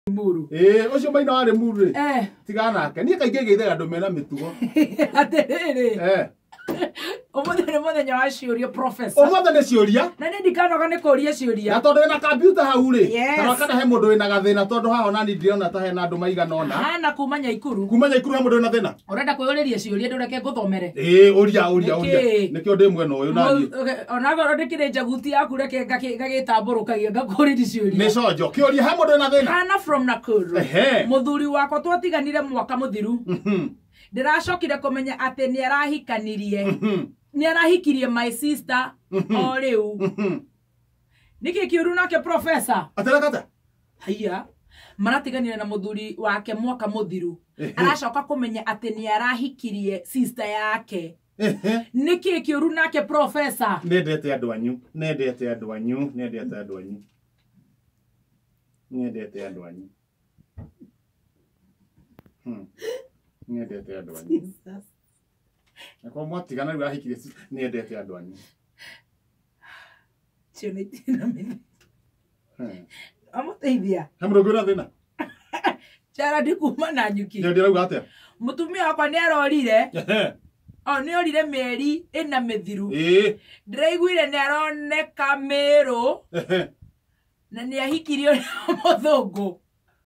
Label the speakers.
Speaker 1: Muru.
Speaker 2: Ucio Maina wari muru ri. Tigana nake. Nie kaingĩ geithaga andũ mena mĩtugo.
Speaker 1: Atiriri. Umuthĩ nĩ mũthenya wa ciũria professor.
Speaker 2: Umuthĩ nĩ ciũria.
Speaker 1: Na nĩ ndikanoga nĩ kũria ciũria.
Speaker 2: Na tondũ wĩna computer hau ri. Kana he mũndũ wĩna gathĩna tondũ haha nani ndĩrona ta hena andũ maigana ona.
Speaker 1: Hana kuma Nyaikuru.
Speaker 2: Kuma Nyaikuru he mũndũ wĩna thĩna.
Speaker 1: Ũrenda kwĩyũrĩria ciũria ndũreke ngũthomere.
Speaker 2: Ũria. Nĩkĩo ndĩ mwena ũyũ nani.
Speaker 1: Onago ndĩkĩrĩ njaguti yaku reke ngagĩtambũrũkagia ngakũrĩria ciũria.
Speaker 2: Nĩ cojo. Kĩũria he mũndũ wĩna thĩna.
Speaker 1: Hana from Nakuru. Mũthuri wakwa twatiganire mwaka mũthiru. Ndiracokire kumenya atĩ nĩ arahikanirie. Nĩ arahikirie my sister o rĩu. Nĩkĩ kĩũru nake professor?
Speaker 2: Aterakata.
Speaker 1: Haiya. Maratiganire na mũthuri wake mwaka mũthiru. Aracoka kumenya atĩ nĩ arahikirie sister yake. Nĩkĩ kĩũru nake professor?
Speaker 2: Nendete andũ anyu. Nendete andũ anyu. Nakwa mwatigana rĩu ahikirie nendete andũ anyu.
Speaker 1: Cio nĩ tina mĩthi. Amũteithia.
Speaker 2: He mũndũ ũngĩ wĩna thĩna.
Speaker 1: Chara ndikuma na nyuki.
Speaker 2: Nĩ ndĩrauga atĩa?
Speaker 1: Mũtumia wakwa nĩ arorire. Nĩ orire mĩeri ĩna mĩthiru. Ndĩraiguire nĩ aroneka Mĩrũ. Na nĩ ahikirio nĩ mũthũngũ.